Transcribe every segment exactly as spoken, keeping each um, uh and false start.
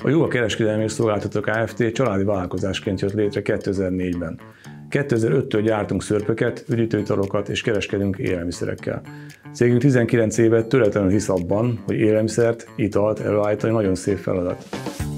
A Jóga Kereskedelmi és Szolgáltatók Kft. Családi vállalkozásként jött létre kétezer-négyben. kétezer-öttől gyártunk szörpöket, üdítőitalokat és kereskedünk élelmiszerekkel. Cégünk tizenkilenc évet töretlenül hisz abban, hogy élelmiszert, italt előállítani nagyon szép feladat.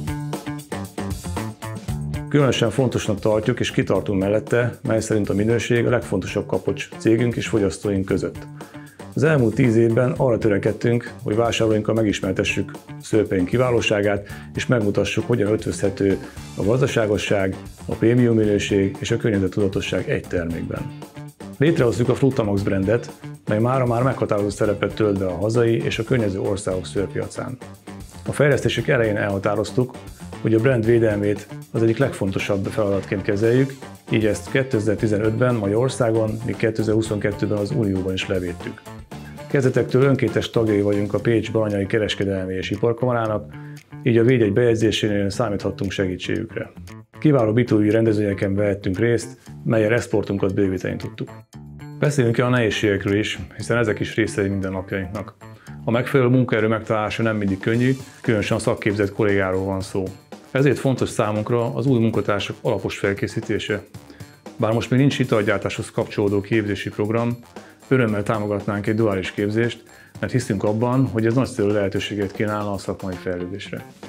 Különösen fontosnak tartjuk és kitartunk mellette, mely szerint a minőség a legfontosabb kapocs cégünk és fogyasztóink között. Az elmúlt tíz évben arra törekedtünk, hogy vásárlóinkkal megismertessük szörpeink kiválóságát, és megmutassuk, hogyan ötvözhető a gazdaságosság, a prémium minőség és a környezettudatosság egy termékben. Létrehoztuk a Frutamax brandet, mely mára már meghatározó szerepet tölt be a hazai és a környező országok szőrpiacán. A fejlesztések elején elhatároztuk, hogy a brand védelmét az egyik legfontosabb feladatként kezeljük, így ezt kétezer-tizenötben Magyarországon, míg kétezer-huszonkettőben az Unióban is levédtük. Kezdetektől önkéntes tagjai vagyunk a Pécs-Baranyai Kereskedelmi és Iparkamarának, így a védjegy bejegyzésénél számíthattunk segítségükre. Kiváló bé kettő bé rendezvényeken vehettünk részt, mellyel exportunkat bővíteni tudtuk. Beszélünk kell a nehézségekről is, hiszen ezek is részei mindennapjainknak. A megfelelő munkaerő megtalálása nem mindig könnyű, különösen a szakképzett kollégáról van szó. Ezért fontos számunkra az új munkatársak alapos felkészítése. Bár most még nincs italgyártáshoz kapcsolódó képzési program, örömmel támogatnánk egy duális képzést, mert hiszünk abban, hogy ez nagyszerű lehetőséget kínálna a szakmai fejlődésre.